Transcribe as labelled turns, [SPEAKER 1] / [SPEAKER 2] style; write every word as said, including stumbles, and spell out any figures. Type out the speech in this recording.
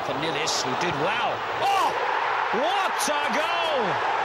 [SPEAKER 1] for Nilis, who did well. Oh, what a goal!